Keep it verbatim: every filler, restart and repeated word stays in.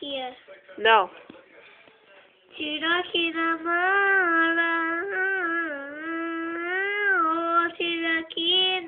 here. No. Tira kira mala, oh tira kira.